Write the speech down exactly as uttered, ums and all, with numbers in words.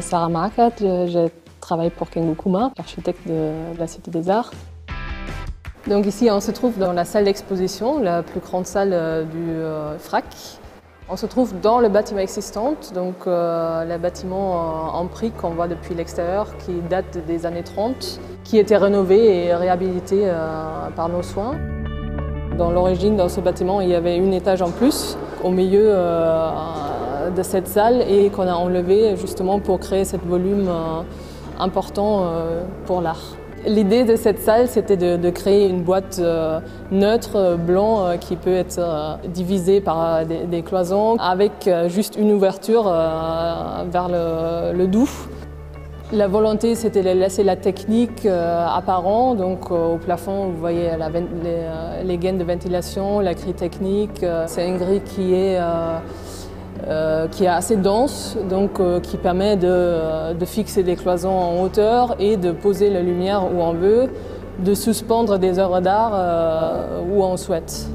Sarah Marakat, je travaille pour Kengo Kuma, l'architecte de la Cité des Arts. Donc ici, on se trouve dans la salle d'exposition, la plus grande salle du euh, F R A C. On se trouve dans le bâtiment existant, donc euh, le bâtiment en briques qu'on voit depuis l'extérieur, qui date des années trente, qui était rénové et réhabilité euh, par nos soins. Dans l'origine, dans ce bâtiment, il y avait un étage en plus au milieu euh, de cette salle et qu'on a enlevé justement pour créer ce volume euh, important euh, pour l'art. L'idée de cette salle, c'était de, de créer une boîte euh, neutre, blanc, euh, qui peut être euh, divisée par euh, des, des cloisons avec euh, juste une ouverture euh, vers le, le doux. La volonté, c'était de laisser la technique euh, apparente. Donc euh, au plafond, vous voyez la, les, euh, les gaines de ventilation, la grille technique. Euh, C'est une grille qui est euh, Euh, qui est assez dense, donc euh, qui permet de, de fixer des cloisons en hauteur et de poser la lumière où on veut, de suspendre des œuvres d'art euh, où on souhaite.